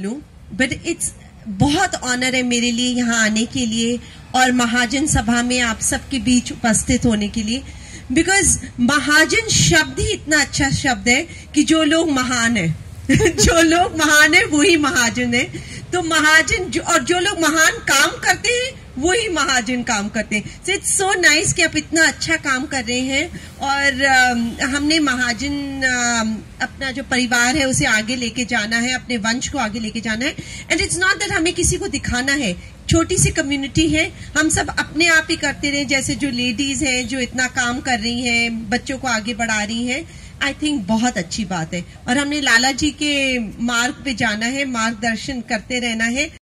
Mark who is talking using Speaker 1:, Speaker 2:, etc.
Speaker 1: बोलूं, but it's बहुत honour है मेरे लिए यहाँ आने के लिए और महाजन सभा में आप सबके बीच उपस्थित होने के लिए, बिकॉज महाजन शब्द ही इतना अच्छा शब्द है कि जो लोग महान है जो लोग महान है वही महाजन है। तो महाजन जो लोग महान काम करते हैं वही महाजन काम करते हैं। सो इट्स सो नाइस कि आप इतना अच्छा काम कर रहे हैं और हमने महाजन अपना जो परिवार है उसे आगे लेके जाना है, अपने वंश को आगे लेके जाना है। एंड इट्स नॉट दैट हमें किसी को दिखाना है, छोटी सी कम्युनिटी है, हम सब अपने आप ही करते रहे। जैसे जो लेडीज हैं जो इतना काम कर रही हैं, बच्चों को आगे बढ़ा रही हैं, आई थिंक बहुत अच्छी बात है। और हमने लाला जी के मार्ग पे जाना है, मार्गदर्शन करते रहना है।